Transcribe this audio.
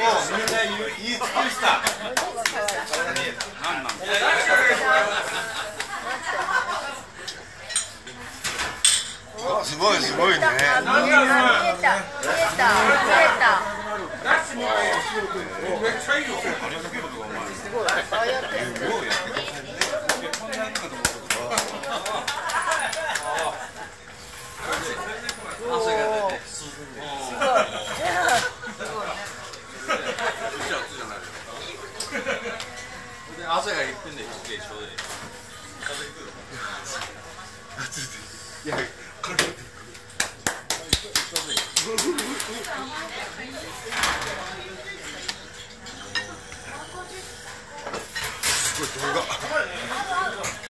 みんな言い尽くした。なんなんだ。すごいすごいね。見えた。めっちゃいいよ。すごい。ああやって。こんなのかと思った。汗が出て。すごい。汗がいくんで、一緒で。いや、これ。すごい動画。